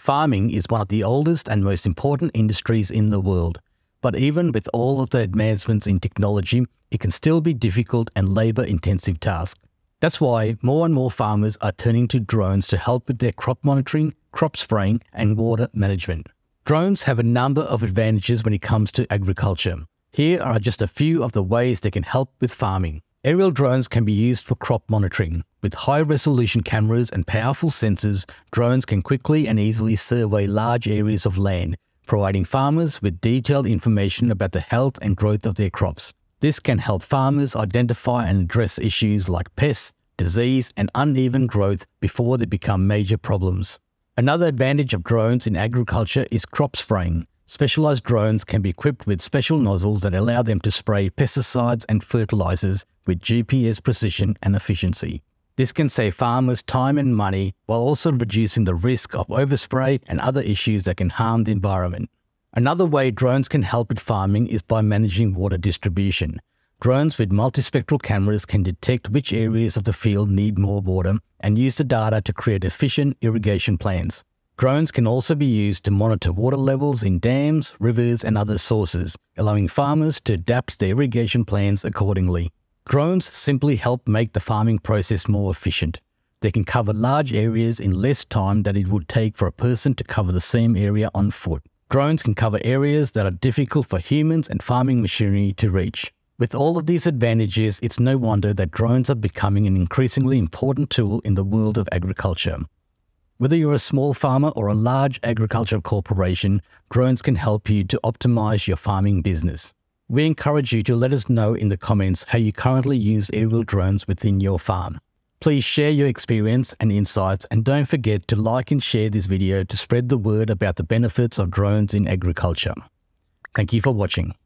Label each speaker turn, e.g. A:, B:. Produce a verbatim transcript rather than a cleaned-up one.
A: Farming is one of the oldest and most important industries in the world, but even with all of the advancements in technology, it can still be difficult and labor-intensive task. That's why more and more farmers are turning to drones to help with their crop monitoring, crop spraying, and water management. Drones have a number of advantages when it comes to agriculture. Here are just a few of the ways they can help with farming. Aerial drones can be used for crop monitoring. With high-resolution cameras and powerful sensors, drones can quickly and easily survey large areas of land, providing farmers with detailed information about the health and growth of their crops. This can help farmers identify and address issues like pests, disease, and uneven growth before they become major problems. Another advantage of drones in agriculture is crop spraying. Specialized drones can be equipped with special nozzles that allow them to spray pesticides and fertilizers with G P S precision and efficiency. This can save farmers time and money while also reducing the risk of overspray and other issues that can harm the environment. Another way drones can help with farming is by managing water distribution. Drones with multispectral cameras can detect which areas of the field need more water and use the data to create efficient irrigation plans. Drones can also be used to monitor water levels in dams, rivers, and other sources, allowing farmers to adapt their irrigation plans accordingly. Drones simply help make the farming process more efficient. They can cover large areas in less time than it would take for a person to cover the same area on foot. Drones can cover areas that are difficult for humans and farming machinery to reach. With all of these advantages, it's no wonder that drones are becoming an increasingly important tool in the world of agriculture. Whether you're a small farmer or a large agricultural corporation, drones can help you to optimize your farming business. We encourage you to let us know in the comments how you currently use aerial drones within your farm. Please share your experience and insights, and don't forget to like and share this video to spread the word about the benefits of drones in agriculture. Thank you for watching.